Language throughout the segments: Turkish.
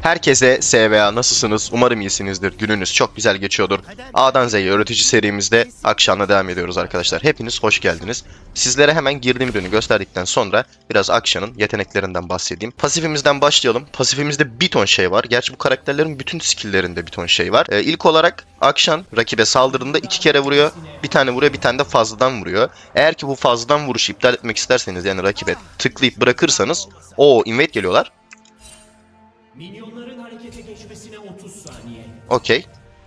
Herkese SVA, nasılsınız? Umarım iyisinizdir. Gününüz çok güzel geçiyordur. A'dan Z'ye öğretici serimizde Akşan'la devam ediyoruz arkadaşlar. Hepiniz hoş geldiniz. Sizlere hemen girdiğim ürünü gösterdikten sonra biraz Akşan'ın yeteneklerinden bahsedeyim. Pasifimizden başlayalım. Pasifimizde bir ton şey var. Gerçi bu karakterlerin bütün skill'lerinde bir ton şey var. İlk olarak Akşan rakibe saldırdığında 2 kere vuruyor. Bir tane vuruyor, bir tane de fazladan vuruyor. Eğer ki bu fazladan vuruşu iptal etmek isterseniz, yani rakibe tıklayıp bırakırsanız, invade geliyorlar. Minyonların harekete geçmesine 30 saniye. Okey.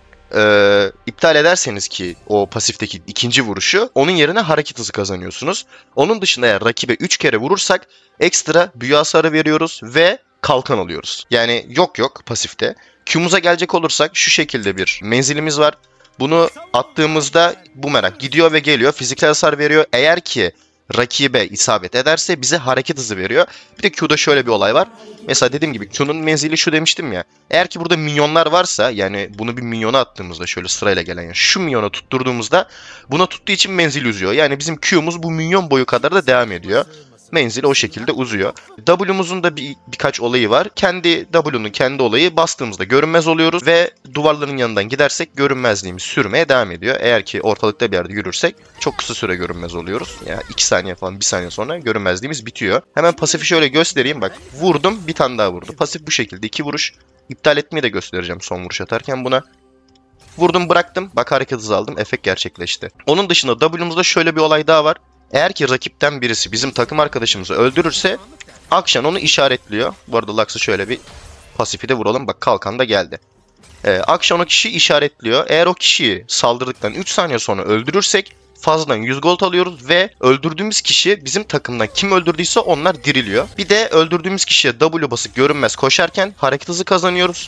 İptal ederseniz ki o pasifteki ikinci vuruşu, onun yerine hareket hızı kazanıyorsunuz. Onun dışında eğer rakibe 3 kere vurursak ekstra büyü hasarı veriyoruz ve kalkan alıyoruz. Yani yok pasifte. Q'muza gelecek olursak şu şekilde bir menzilimiz var. Bunu attığımızda bumerang gidiyor ve geliyor. Fiziksel hasar veriyor. Eğer ki rakibe isabet ederse bize hareket hızı veriyor. Bir de Q'da şöyle bir olay var. Mesela dediğim gibi Q'nun menzili şu demiştim ya. Eğer ki burada minyonlar varsa, yani bunu bir minyona attığımızda şöyle sırayla gelen, yani şu minyona tutturduğumuzda buna tuttuğu için menzil uzuyor. Yani bizim Q'muz bu minyon boyu kadar da devam ediyor. Menzil o şekilde uzuyor. W'muzun da birkaç olayı var. W'nun kendi olayı, bastığımızda görünmez oluyoruz ve duvarların yanından gidersek görünmezliğimiz sürmeye devam ediyor. Eğer ki ortalıkta bir yerde yürürsek çok kısa süre görünmez oluyoruz. Yani 2 saniye falan, 1 saniye sonra görünmezliğimiz bitiyor. Hemen pasifi şöyle göstereyim, bak vurdum, bir tane daha vurdu. Pasif bu şekilde 2 vuruş. İptal etmeyi de göstereceğim son vuruş atarken buna. Vurdum, bıraktım, bak hareket hızı aldım, efekt gerçekleşti. Onun dışında W'muzda şöyle bir olay daha var. Eğer ki rakipten birisi bizim takım arkadaşımızı öldürürse Akşan onu işaretliyor. Bu arada Lux'ı şöyle bir pasifi de vuralım. Bak kalkan da geldi. Akşan o kişiyi işaretliyor. Eğer o kişiyi saldırdıktan 3 saniye sonra öldürürsek fazladan 100 gold alıyoruz ve öldürdüğümüz kişi bizim takımdan kim öldürdüyse onlar diriliyor. Bir de öldürdüğümüz kişiye W basıp görünmez koşarken hareket hızı kazanıyoruz.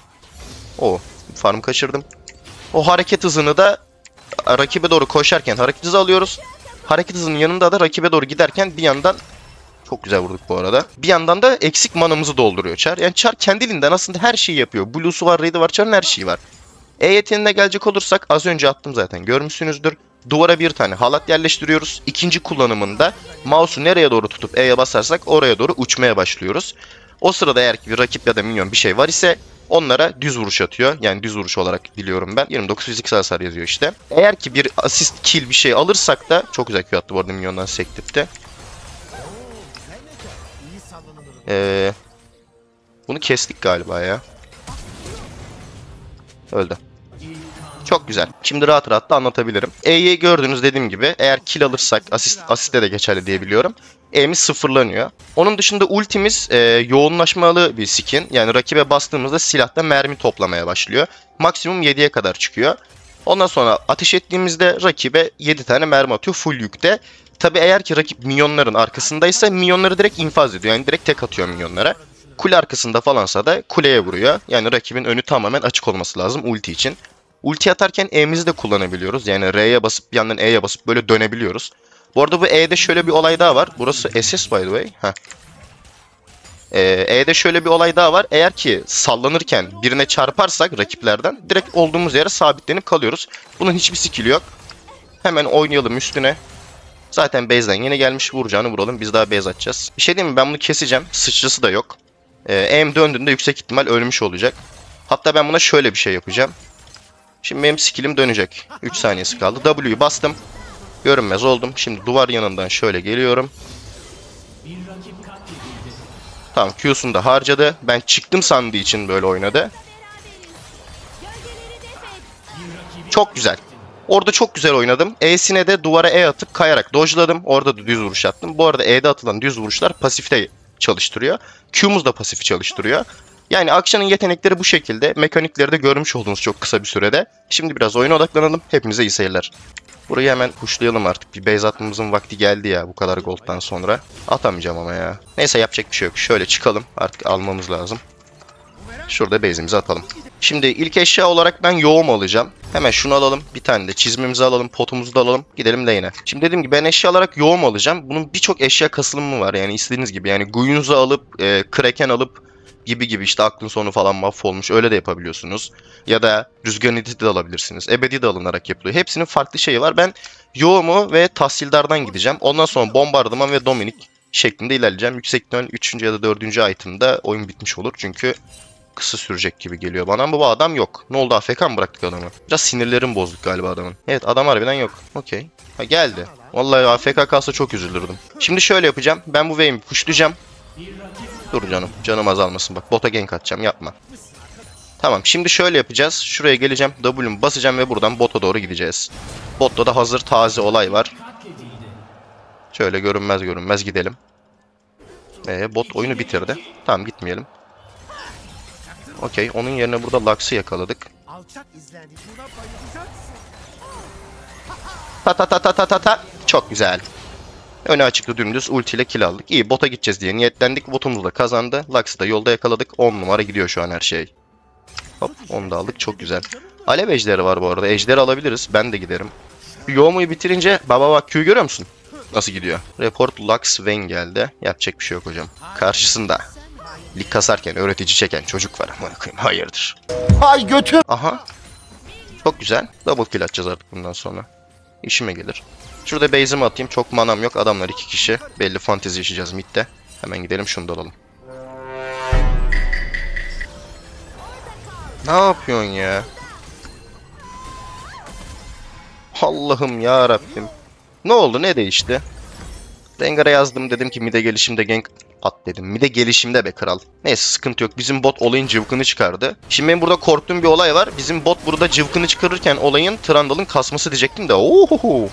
Farm kaçırdım. O hareket hızını da rakibe doğru koşarken hareket hızı alıyoruz. Hareket hızının yanında da rakibe doğru giderken bir yandan, çok güzel vurduk bu arada, bir yandan da eksik manamızı dolduruyor Char. Yani Char kendiliğinden aslında her şeyi yapıyor. Blue'su var, Red'i var, Char'ın her şeyi var. E yeteneğine gelecek olursak az önce attım zaten, görmüşsünüzdür. Duvara bir tane halat yerleştiriyoruz. İkinci kullanımında mouse'u nereye doğru tutup E'ye basarsak oraya doğru uçmaya başlıyoruz. O sırada eğer ki bir rakip ya da minyon bir şey var ise onlara düz vuruş atıyor. Yani düz vuruş olarak biliyorum ben. 29 fiziksel hasar yazıyor işte. Eğer ki bir asist, kill bir şey alırsak da, çok güzel Q attı bu arada minyondan sektirip de. Bunu kestik galiba ya. Öldü. Çok güzel. Şimdi rahat rahat da anlatabilirim. E'yi gördüğünüz, dediğim gibi eğer kill alırsak, asiste de geçerli diyebiliyorum, E'miz sıfırlanıyor. Onun dışında ultimiz yoğunlaşmalı bir skin. Yani rakibe bastığımızda silahta mermi toplamaya başlıyor. Maksimum 7'ye kadar çıkıyor. Ondan sonra ateş ettiğimizde rakibe 7 tane mermi atıyor full yükte. Tabi eğer ki rakip minyonların arkasındaysa minyonları direkt infaz ediyor. Yani direkt tek atıyor minyonlara. Kule arkasında falansa da kuleye vuruyor. Yani rakibin önü tamamen açık olması lazım ulti için. Ulti atarken E'mizi de kullanabiliyoruz. Yani R'ye basıp bir yandan E'ye basıp böyle dönebiliyoruz. Bu arada bu E'de şöyle bir olay daha var. Burası SS by the way. E'de şöyle bir olay daha var. Eğer ki sallanırken birine çarparsak rakiplerden direkt olduğumuz yere sabitlenip kalıyoruz. Bunun hiçbir skill'i yok. Hemen oynayalım üstüne. Zaten base'den yeni gelmiş, vuracağını vuralım. Biz daha base atacağız. Bir şey diyeyim mi? Ben bunu keseceğim. Sıçrası da yok. E'm döndüğünde yüksek ihtimal ölmüş olacak. Hatta ben buna şöyle bir şey yapacağım. Şimdi benim skill'im dönecek. 3 saniyesi kaldı. W'yu bastım. Görünmez oldum. Şimdi duvar yanından şöyle geliyorum. Tamam, Q'sunu da harcadı. Ben çıktım sandığı için böyle oynadı. Çok güzel. Orada çok güzel oynadım. E'sine de duvara E atıp kayarak dodge'ladım. Orada da düz vuruş attım. Bu arada E'de atılan düz vuruşlar pasifte çalıştırıyor. Q'muz da pasifi çalıştırıyor. Yani Akşan'ın yetenekleri bu şekilde. Mekanikleri de görmüş oldunuz çok kısa bir sürede. Şimdi biraz oyuna odaklanalım. Hepinize iyi seyirler. Burayı hemen pushlayalım artık. Bir base atmamızın vakti geldi ya bu kadar gold'dan sonra. Atamayacağım ama ya. Neyse, yapacak bir şey yok. Şöyle çıkalım. Artık almamız lazım. Şurada base'imizi atalım. Şimdi ilk eşya olarak ben yoğum alacağım. Hemen şunu alalım. Bir tane de çizmemizi alalım. Potumuzu da alalım. Gidelim lane'e. Şimdi dediğim gibi ben eşya olarak yoğum alacağım. Bunun birçok eşya kasılımı var. Yani istediğiniz gibi. Yani Guyunz'u alıp, Kraken alıp gibi işte aklın sonu falan mahvolmuş. Öyle de yapabiliyorsunuz. Ya da Rüzgar Nid'i de alabilirsiniz. Ebedi de alınarak yapılıyor. Hepsinin farklı şeyi var. Ben yoğumu ve tahsildardan gideceğim. Ondan sonra bombardıman ve Dominik şeklinde ilerleyeceğim. Yüksek ihtimal 3. ya da 4. item'da oyun bitmiş olur. Çünkü kısa sürecek gibi geliyor bana ama bu adam yok. Ne oldu, AFK mı bıraktık adamı? Biraz sinirlerim bozduk galiba adamın. Evet, adam harbiden yok. Okey. Ha, geldi. Vallahi AFK kalsa çok üzülürdüm. Şimdi şöyle yapacağım. Ben bu wave'i pushlayacağım. Dur canım. Canım azalmasın bak. Bota gank atacağım. Yapma. Tamam, şimdi şöyle yapacağız. Şuraya geleceğim. W'mu basacağım ve buradan bota doğru gideceğiz. Botta da hazır taze olay var. Şöyle görünmez gidelim. Bot oyunu bitirdi. Tamam, gitmeyelim. Okey, onun yerine burada Lux'ı yakaladık. Ta ta ta ta ta ta ta. Çok güzel. Öne açıklı dümdüz ultiyle kill aldık. İyi, bota gideceğiz diye niyetlendik. Botumuz da kazandı. Lux'ı da yolda yakaladık. 10 numara gidiyor şu an her şey. Hop, onu da aldık. Çok güzel. Alev ejderi var bu arada. Ejderi alabiliriz. Ben de giderim. Yoğumuyu bitirince baba bak, Q görüyor musun? Nasıl gidiyor? Report Lux Vayne geldi. Yapacak bir şey yok hocam. Karşısında lig kasarken öğretici çeken çocuk var. Hayırdır? Hay götüm. Aha. Çok güzel. Double kill atacağız artık bundan sonra. İşime gelir. Şurada base'imi atayım. Çok manam yok. Adamlar 2 kişi. Belli fantezi yaşayacağız midde. Hemen gidelim, şunu da alalım. Ne yapıyorsun ya? Allah'ım ya Rabbim. Ne oldu? Ne değişti? Rengar'a yazdım, dedim ki mid'e gelişimde gank at dedim. Mid'e gelişimde be kral. Neyse, sıkıntı yok. Bizim bot olayın cıvkını çıkardı. Şimdi benim burada korktuğum bir olay var. Bizim bot burada cıvkını çıkarırken olayın Trundle'ın kasması diyecektim de. Ohoho.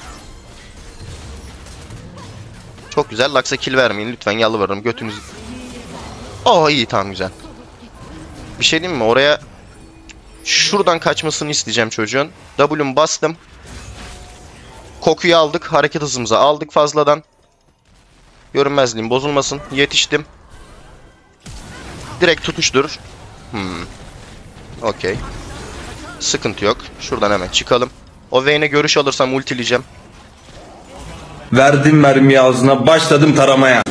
Çok güzel. Lux'a kill vermeyin lütfen, yalvarırım. Götünüzü... Oh, iyi, tamam, güzel. Bir şey diyeyim mi? Oraya şuradan kaçmasını isteyeceğim çocuğun. W'mu bastım. Kokuyu aldık. Hareket hızımızı aldık fazladan. Görünmezliğim bozulmasın. Yetiştim. Direkt tutuştur. Okey. Sıkıntı yok. Şuradan hemen çıkalım. O Vayne'e görüş alırsam ultileyeceğim. Verdim mermiyi ağzına, başladım taramaya.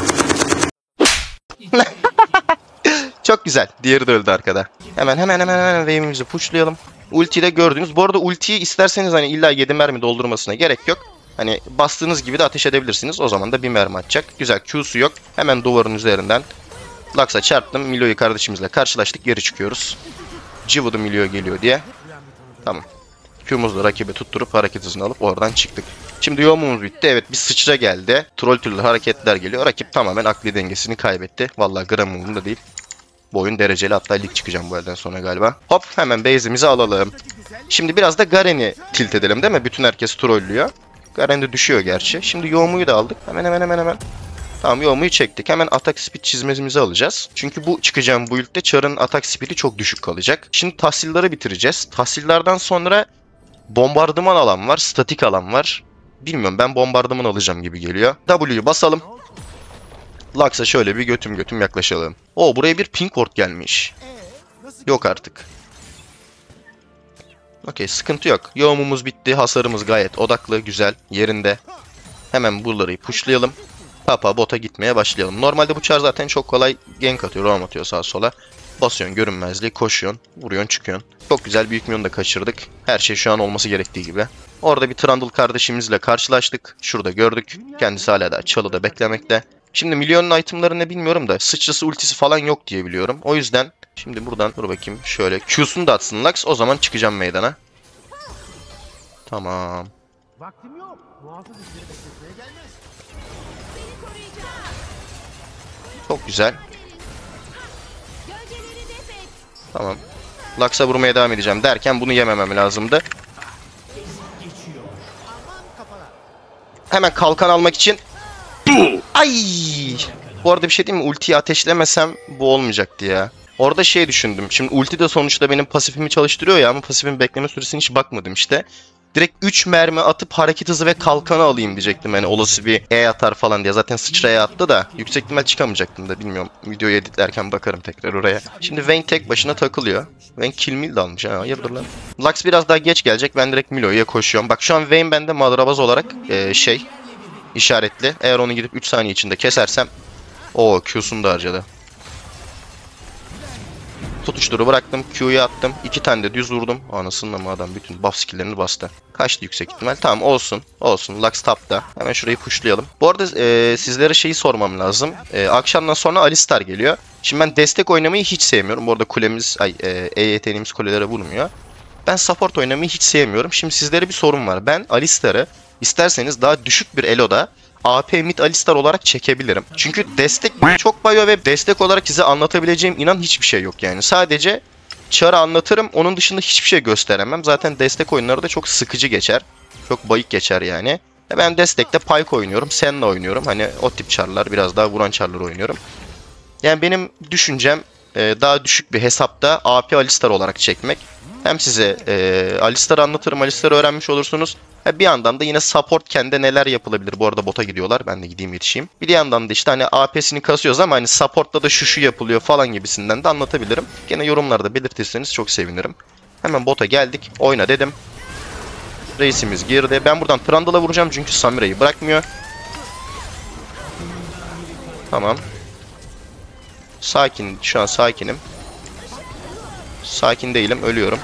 Çok güzel. Diğeri de öldü arkada. Hemen Vayne'imizi pushlayalım. Ultiyi de gördünüz. Bu arada ultiyi isterseniz hani illa 7 mermi doldurmasına gerek yok. Hani bastığınız gibi de ateş edebilirsiniz. O zaman da bir mermi atacak. Güzel, Q'su yok. Hemen duvarın üzerinden Lux'a çarptım. Milo'yu kardeşimizle karşılaştık. Geri çıkıyoruz. Civudu Milo geliyor diye. Tamam. Q'muzla rakibi tutturup hareket hızını alıp oradan çıktık. Şimdi yoğumumuz bitti. Evet, bir sıçra geldi. Troll türlü hareketler geliyor. Rakip tamamen akli dengesini kaybetti. Vallahi gram umurumda değil. Bu oyun dereceli, hatta lig çıkacağım bu elden sonra galiba. Hop, hemen base'imizi alalım. Şimdi biraz da Garen'i tilt edelim değil mi? Bütün herkes trollüyor. Garen de düşüyor gerçi. Şimdi yoğumuyu da aldık. Hemen. Tamam, yoğumuyu çektik. Hemen atak speed çizmemizi alacağız. Çünkü bu çıkacağım build'de Char'ın atak speed'i çok düşük kalacak. Şimdi tahsilleri bitireceğiz. Tahsillerden sonra bombardıman alan var. Statik alan var. Bilmiyorum, ben bombardıman alacağım gibi geliyor. W'yu basalım. Lux'a şöyle bir götüm yaklaşalım. Oo, buraya bir pink ward gelmiş. Yok artık. Okey, sıkıntı yok. Yoğumumuz bitti. Hasarımız gayet odaklı, güzel, yerinde. Hemen buraları pushlayalım. Papa bota gitmeye başlayalım. Normalde bu char zaten çok kolay gank atıyor, roam atıyor sağa sola. Basıyorsun görünmezliği, koşuyorsun, vuruyorsun, çıkıyorsun. Çok güzel, büyük minyon da kaçırdık. Her şey şu an olması gerektiği gibi. Orada bir Trundle kardeşimizle karşılaştık. Şurada gördük. Kendisi hala da çalıda beklemekte. Şimdi milyonun itemları ne bilmiyorum da sıçrası ultisi falan yok diye biliyorum. O yüzden şimdi buradan dur bakayım, şöyle Q'sunu da atsın Lux, o zaman çıkacağım meydana. Tamam. Vaktim yok. Muhafız işleri bekletmeye gelmez. Çok güzel. Tamam. Lux'a vurmaya devam edeceğim derken bunu yememem lazımdı. Hemen kalkan almak için. Ay! Bu arada bir şey diyeyim mi? Ultiyi ateşlemesem bu olmayacaktı ya. Orada şey düşündüm. Şimdi ulti de sonuçta benim pasifimi çalıştırıyor ya, ama pasifin bekleme süresine hiç bakmadım işte. Direkt 3 mermi atıp hareket hızı ve kalkanı alayım diyecektim. Yani olası bir E atar falan diye. Zaten sıçraya attı da yüksek ihtimal çıkamayacaktım da, bilmiyorum. Videoyu editlerken bakarım tekrar oraya. Şimdi Vayne tek başına takılıyor. Vayne kill mill de almış ha. Hayırdır lan. Lux biraz daha geç gelecek. Ben direkt Milo'ya koşuyorum. Bak şu an Vayne bende madrabaz olarak işaretli. Eğer onu gidip 3 saniye içinde kesersem. Oo, Q'sunu da harcadı. Tutuşturu bıraktım. Q'yu attım. 2 tane de düz vurdum. Anasını mı adam bütün buff skill'lerini bastı. Kaçtı yüksek ihtimal. Tamam olsun. Olsun. Lux tapta. Hemen şurayı pushlayalım. Bu arada sizlere şeyi sormam lazım. Akşamdan sonra Alistar geliyor. Şimdi ben destek oynamayı hiç sevmiyorum. Bu arada kulemiz, yeteneğimiz kulelere vurmuyor. Ben support oynamayı hiç sevmiyorum. Şimdi sizlere bir sorum var. Ben Alistar'ı isterseniz daha düşük bir eloda AP mid Alistar olarak çekebilirim. Çünkü destek beni çok bayıyor ve destek olarak size anlatabileceğim inan hiçbir şey yok yani. Sadece çarı anlatırım. Onun dışında hiçbir şey gösteremem. Zaten destek oyunları da çok sıkıcı geçer. Çok bayık geçer yani. Ben destekte Pyke oynuyorum. Senna oynuyorum. Hani o tip çarlar, biraz daha vuran çarlar oynuyorum. Yani benim düşüncem daha düşük bir hesapta AP Alistar olarak çekmek. Hem size Alistar'ı anlatırım, Alistar'ı öğrenmiş olursunuz. Bir yandan da yine support kendi neler yapılabilir. Bu arada bota gidiyorlar. Ben de gideyim yetişeyim. Bir yandan da işte hani AP'sini kasıyoruz ama hani support'ta da şu yapılıyor falan gibisinden de anlatabilirim. Gene yorumlarda belirtirseniz çok sevinirim. Hemen bota geldik. Oyna dedim. Reisimiz girdi. Ben buradan Trundle'a vuracağım çünkü Samira'yı bırakmıyor. Tamam. Sakin. Şu an sakinim. Sakin değilim. Ölüyorum.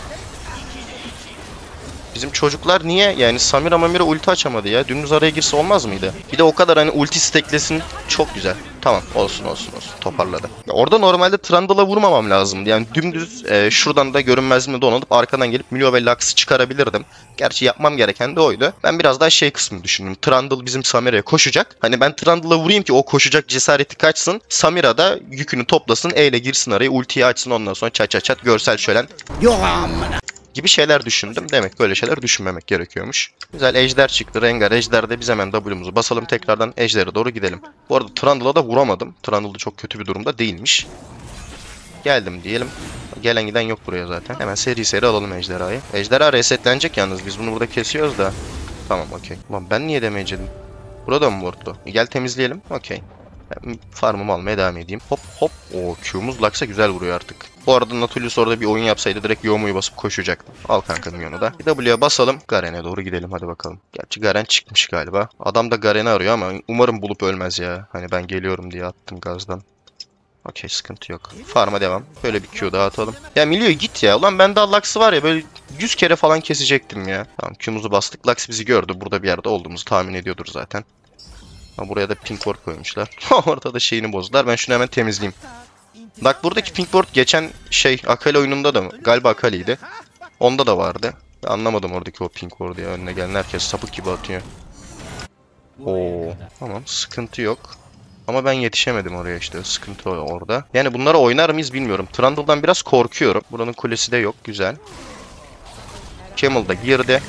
Bizim çocuklar niye yani Samira ulti açamadı ya? Dümdüz araya girse olmaz mıydı? Bir de o kadar hani ulti steklesin, çok güzel. Tamam olsun. Toparladı. Ya orada normalde Trundle'a vurmamam lazımdı. Yani dümdüz şuradan da görünmezliğimle dolanıp arkadan gelip Milio ve Lux'ı çıkarabilirdim. Gerçi yapmam gereken de oydu. Ben biraz daha şey kısmını düşündüm. Trundle bizim Samira'ya koşacak. Hani ben Trundle'a vurayım ki o koşacak cesareti kaçsın. Samira da yükünü toplasın. E ile girsin araya. Ultiyi açsın, ondan sonra çat görsel şölen. Gibi şeyler düşündüm. Demek böyle şeyler düşünmemek gerekiyormuş. Güzel ejder çıktı. Rengar ejderde biz hemen W'muzu basalım. Tekrardan ejdere doğru gidelim. Bu arada Trundle'a da vuramadım. Trundle da çok kötü bir durumda değilmiş. Geldim diyelim. Gelen giden yok buraya zaten. Hemen seri alalım ejderhayı. Ejderha resetlenecek yalnız. Biz bunu burada kesiyoruz da. Tamam okey. Ulan ben niye damage yedim? Burada mı vurdu? Gel temizleyelim. Okey. Farmımı almaya devam edeyim. Hop. O Q'muz Lux'a güzel vuruyor artık. Bu arada Nautilus orada bir oyun yapsaydı direkt Youmu'yu basıp koşacaktım. Al kanka minyonu da. Bir W'ye basalım. Garen'e doğru gidelim hadi bakalım. Gerçi Garen çıkmış galiba. Adam da Garen'i arıyor ama umarım bulup ölmez ya. Hani ben geliyorum diye attım gazdan. Okey sıkıntı yok. Farm'a devam. Böyle bir Q daha atalım. Ya Milio git ya. Ulan bende Lux'ı var ya böyle 100 kere falan kesecektim ya. Tamam Q'muzu bastık. Lux bizi gördü. Burada bir yerde olduğumuzu tahmin ediyordur zaten. Buraya da pink ward koymuşlar. Orada da şeyini bozdular. Ben şunu hemen temizleyeyim. Bak buradaki pink ward geçen Akali oyununda da mı? Galiba Akali'ydi. Onda da vardı. Ben anlamadım oradaki o pink ward'u ya. Önüne gelen herkes sapık gibi atıyor. Oo, tamam sıkıntı yok. Ama ben yetişemedim oraya işte. Sıkıntı orada. Yani bunları oynar mıyız bilmiyorum. Trundle'dan biraz korkuyorum. Buranın kulesi de yok. Güzel. Camel da girdi.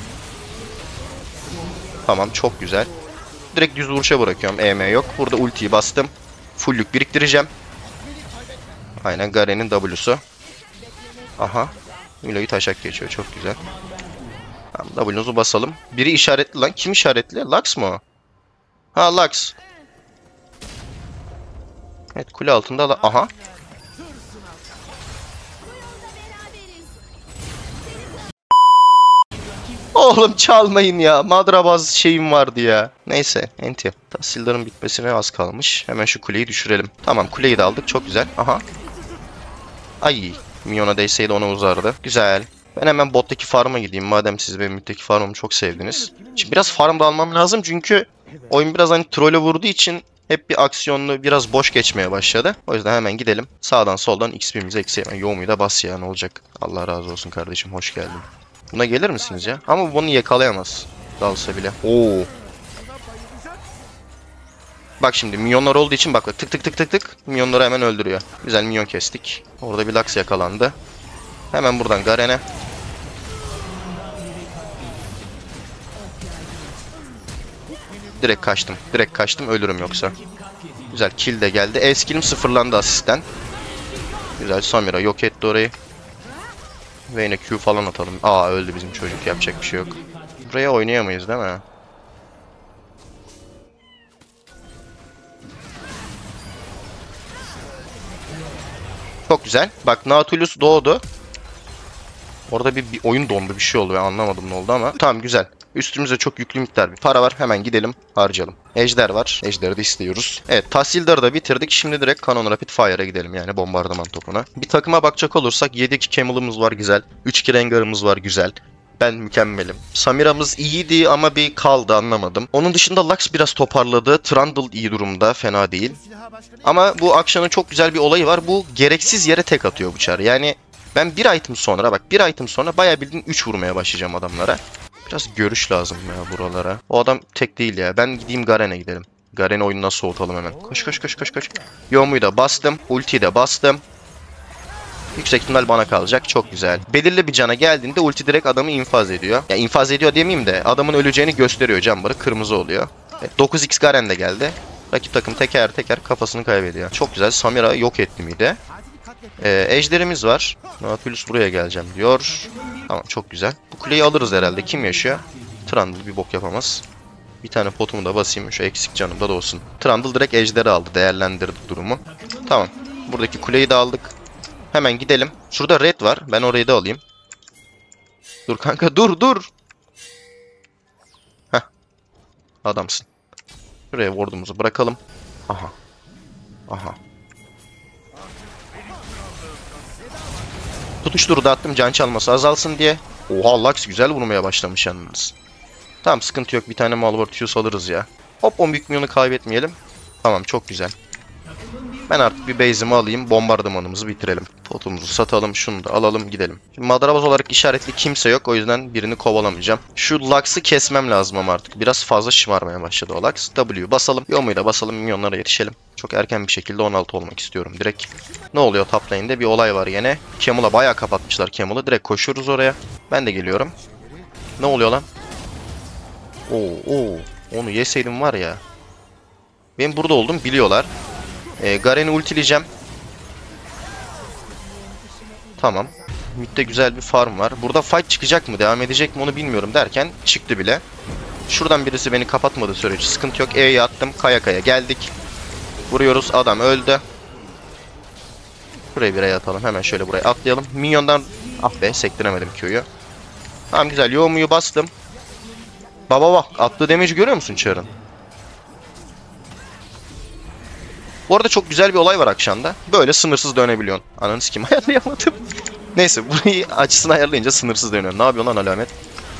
Tamam çok güzel. Direkt düz vuruşa bırakıyorum. EM yok. Burada ultiyi bastım. Fullük biriktireceğim. Aynen Garen'in W'su. Aha. Milio'yu taşak geçiyor. Çok güzel. Tamam W'nuzu basalım. Biri işaretli lan. Kim işaretli? Lux mu o? Ha Lux. Evet kule altında da. Aha. Oğlum çalmayın ya. Madrabaz şeyim vardı ya. Neyse. Enti. Tahsildarın bitmesine az kalmış. Hemen şu kuleyi düşürelim. Tamam kuleyi de aldık. Çok güzel. Aha. Ay. Minyona değseydi ona uzardı. Güzel. Ben hemen bottaki farm'a gideyim. Madem siz benim middeki farm'ımı çok sevdiniz. Şimdi biraz farm da almam lazım. Çünkü oyun biraz hani troll'e vurduğu için hep bir aksiyonlu biraz boş geçmeye başladı. O yüzden hemen gidelim. Sağdan soldan XP'mizi ekseyelim. Youmu'yu da bas ya ne olacak. Allah razı olsun kardeşim. Hoş geldin. Buna gelir misiniz ya? Ama bunu yakalayamaz. Dalsa bile. Oo. Bak şimdi minyonlar olduğu için bak tık minyonları hemen öldürüyor. Güzel minyon kestik. Orada bir Lux yakalandı. Hemen buradan Garen'e. Direkt kaçtım ölürüm yoksa. Güzel kill de geldi. E-skill'im sıfırlandı asisten. Güzel Samira yok etti orayı. Ve yine Q falan atalım. Aa öldü bizim çocuk yapacak bir şey yok. Buraya oynayamayız değil mi? Çok güzel. Bak Nautilus doğdu. Orada bir oyun dondu bir şey oldu. Ben anlamadım ne oldu ama. Tamam güzel. Üstümüzde çok yüklü miktar bir para var. Hemen gidelim harcayalım. Ejder var. Ejder'i de istiyoruz. Evet, Tahsildar'ı da bitirdik. Şimdi direkt Canon Rapid Fire'a gidelim, yani bombardıman topuna. Bir takıma bakacak olursak 7-2 Camel'ımız var, güzel. 3-2 Rengar'ımız var, güzel. Ben mükemmelim. Samira'mız iyiydi ama bir kaldı, anlamadım. Onun dışında Lux biraz toparladı. Trundle iyi durumda, fena değil. Ama bu Akşan'ın çok güzel bir olayı var. Bu gereksiz yere tek atıyor bu çar. Yani ben bir item sonra, bak bir item sonra bayağı bildiğin 3 vurmaya başlayacağım adamlara. Biraz görüş lazım ya buralara. O adam tek değil ya. Ben gideyim Garen'e gidelim. Garen'i oyundan soğutalım hemen. Koş koş koş koş koş. Yomu'yu da bastım. Ultiyi de bastım. Yüksek ihtimal bana kalacak. Çok güzel. Belirli bir cana geldiğinde ulti direkt adamı infaz ediyor. Ya infaz ediyor demeyeyim de adamın öleceğini gösteriyor. Can barı kırmızı oluyor. Evet, 9x Garen de geldi. Rakip takım teker teker kafasını kaybediyor. Çok güzel. Samira yok etti miydi? Ejderimiz var. Nautilus buraya geleceğim diyor. Tamam, çok güzel. Bu kuleyi alırız herhalde. Kim yaşıyor? Trundle bir bok yapamaz. Bir tane potumu da basayım. Şu eksik canım da olsun. Trundle direkt ejderi aldı. Değerlendirdi durumu. Tamam. Buradaki kuleyi de aldık. Hemen gidelim. Şurada red var. Ben orayı da alayım. Dur kanka, dur. Heh. Adamsın. Şuraya ward'umuzu bırakalım. Aha. Tutuşturu da attım can çalması azalsın diye. Oha, Lux güzel vurmaya başlamış yalnız. Tamam, sıkıntı yok. Bir tane Malvartius alırız ya. Hop, 10 büyük milyonu kaybetmeyelim. Tamam, çok güzel. Ben artık bir base'imi alayım. Bombardımanımızı bitirelim. Potumuzu satalım. Şunu da alalım, gidelim. Şimdi madrabaz olarak işaretli kimse yok. O yüzden birini kovalamayacağım. Şu Lux'ı kesmem lazım ama artık. Biraz fazla şımarmaya başladı o Lux. W basalım. Yomu'yu da basalım. Minyonlara yetişelim. Çok erken bir şekilde 16 olmak istiyorum direkt. Ne oluyor top lane'de? Bir olay var yine. Camel'a bayağı kapatmışlar Camel'ı. Direkt koşuyoruz oraya. Ben de geliyorum. Ne oluyor lan? Oo. Onu yeseydim var ya. Benim burada olduğumu biliyorlar. Garen'i ultileyeceğim. Tamam. Mid'de güzel bir farm var. Burada fight çıkacak mı? Devam edecek mi onu bilmiyorum derken çıktı bile. Şuradan birisi beni kapatmadığı sürece sıkıntı yok. E'yi attım. Kaya kaya geldik. Vuruyoruz. Adam öldü. Buraya bir atalım. Hemen şöyle buraya atlayalım. Minyondan... Ah be, sektiremedim Q'yu. Tamam, güzel. Yomu'yu bastım. Baba attığı damage'i görüyor musun Char'ın? Bu arada çok güzel bir olay var akşamda. Böyle sınırsız dönebiliyorsun. Ananı sikeyim, ayarlayamadım. Neyse, burayı açısını ayarlayınca sınırsız dönüyorsun. Ne yapıyorsun lan alamet?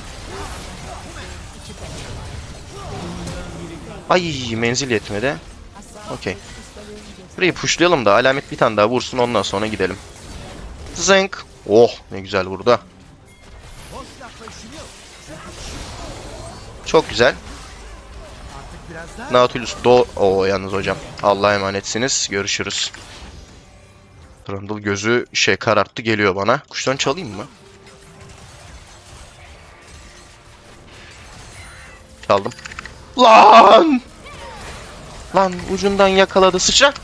Ay, menzil yetmedi. Okey. Burayı pushlayalım da alamet bir tane daha vursun, ondan sonra gidelim. Zınk. Oh, ne güzel burada. Çok güzel. Nautilus yalnız hocam. Allah'a emanetsiniz. Görüşürüz. Trundle gözü kararttı, geliyor bana. Kuştan çalayım mı? Çaldım. Lan ucundan yakaladı, sıçra.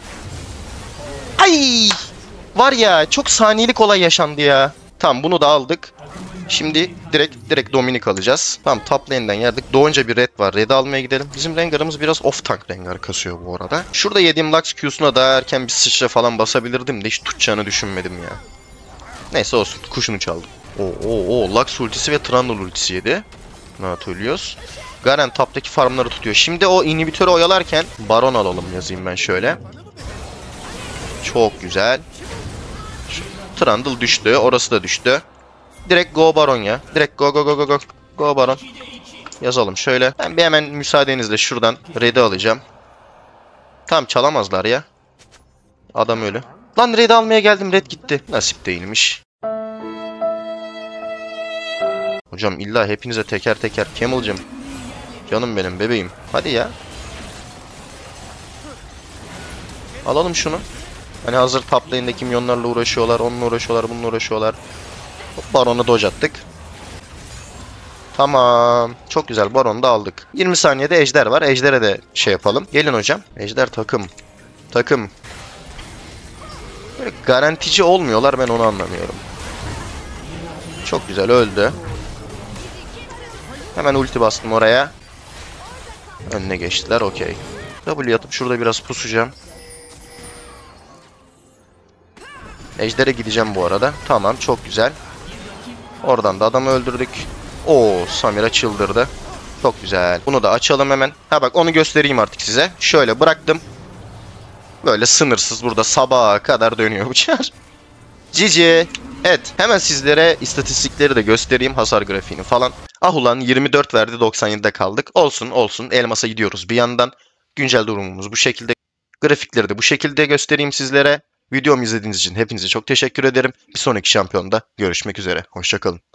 Ay! Var ya, çok saniyelik olay yaşandı ya. Tamam, bunu da aldık. Şimdi direkt Dominic alacağız. Tamam, top lane'den geldik. Doğunca bir red var. Red'i almaya gidelim. Bizim Rengar'ımız biraz off tank Rengar kasıyor bu arada. Şurada yediğim Lux Q'suna daha erken bir sıçra falan basabilirdim de hiç tutacağını düşünmedim ya. Neyse olsun. Kuşunu çaldım. Lux ultisi ve Trundle ultisi yedi. Nautilus. Garen top'taki farmları tutuyor. Şimdi o inhibitörü oyalarken Baron alalım, yazayım ben şöyle. Çok güzel. Trundle düştü. Orası da düştü. Direkt go Baron ya. Direkt go. Go Baron. Yazalım şöyle. Ben bir hemen müsaadenizle şuradan red'i alacağım. Tamam, çalamazlar ya. Adam ölü. Lan red'i almaya geldim, red gitti. Nasip değilmiş. Hocam illa hepinize teker teker. Camel'cım. Canım benim, bebeğim. Hadi ya. Alalım şunu. Hani hazır top lane'deki minyonlarla uğraşıyorlar. Onunla uğraşıyorlar, bununla uğraşıyorlar. Baron'a dodge attık. Tamam. Çok güzel. Baron'u da aldık. 20 saniyede ejder var. Ejder'e de yapalım. Gelin hocam. Ejder takım. Böyle garantici olmuyorlar. Ben onu anlamıyorum. Çok güzel. Öldü. Hemen ulti bastım oraya. Önüne geçtiler. Okey. W atıp şurada biraz pusacağım. Ejder'e gideceğim bu arada. Tamam. Çok güzel. Oradan da adamı öldürdük. Oo, Samira çıldırdı. Çok güzel. Bunu da açalım hemen. Ha bak, onu göstereyim artık size. Şöyle bıraktım. Böyle sınırsız burada sabaha kadar dönüyor bu çar. Cici. Evet, hemen sizlere istatistikleri de göstereyim, hasar grafiğini falan. Ah ulan, 24 verdi, 97'de kaldık. Olsun olsun, elmasa gidiyoruz bir yandan. Güncel durumumuz bu şekilde. Grafikleri de bu şekilde göstereyim sizlere. Videomu izlediğiniz için hepinize çok teşekkür ederim. Bir sonraki şampiyonda görüşmek üzere. Hoşça kalın.